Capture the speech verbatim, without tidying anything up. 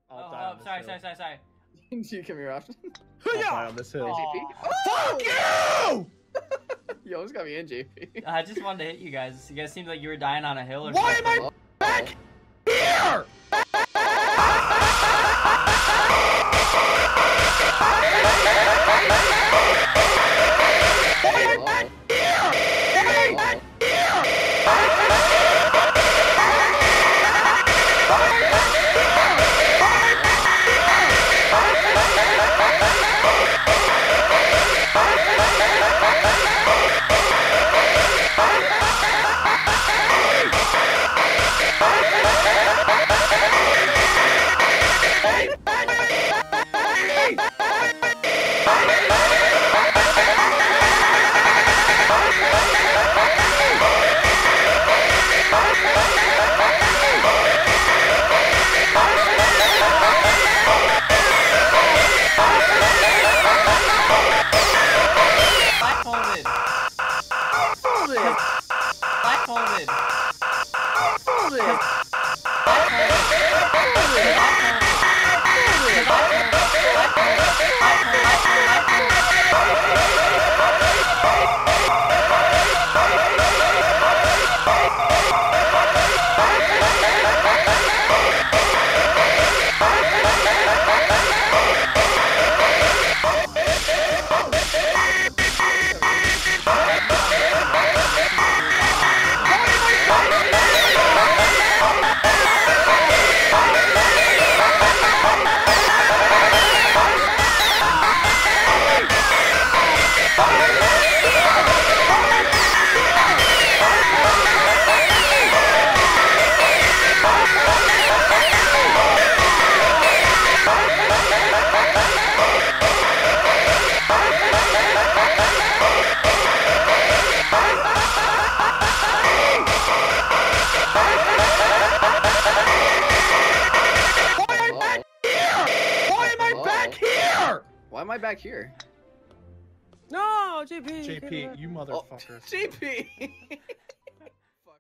I'll oh, die oh on this sorry, hill. sorry, sorry, sorry. You come here, Austin. I'll die on this hill. Aw. Fuck you! You almost got me in, J P. I just wanted to hit you guys. You guys seemed like you were dying on a hill or Why something. am I back here? Blindfolded. Blindfolded. Why am I back here? No, J P. J P, you motherfuckers. Oh, J P!